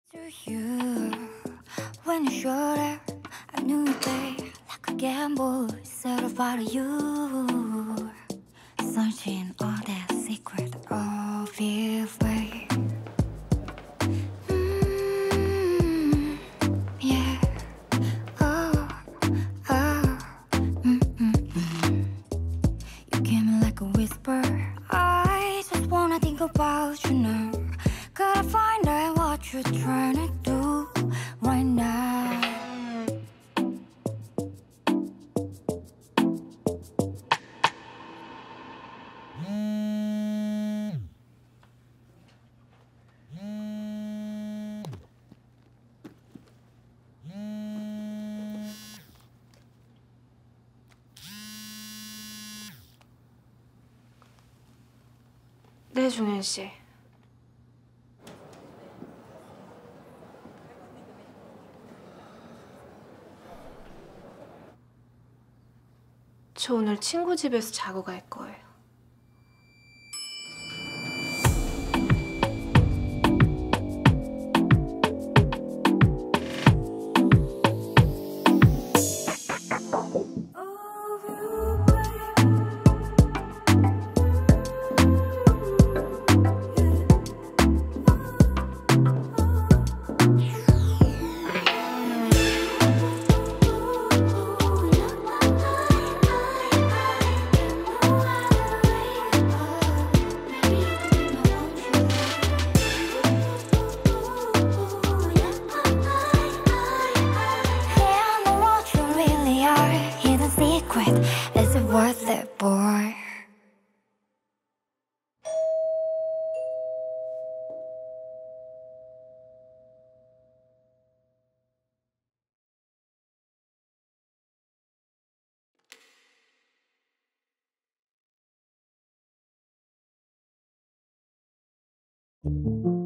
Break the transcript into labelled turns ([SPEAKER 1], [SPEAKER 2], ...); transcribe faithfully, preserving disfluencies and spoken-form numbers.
[SPEAKER 1] To you, when you showed up, I knew you'd play like a gamble. Said about you, searching all that secret of your way. Mm, yeah. Oh, oh. Mm, mm, mm. You came like a whisper. I just wanna think about you now. Gotta find out what you're trying to do right now.
[SPEAKER 2] 네, 종현 씨. 저 오늘 친구 집에서 자고 갈 거예요. Is it worth it, boy?
[SPEAKER 1] Thank you.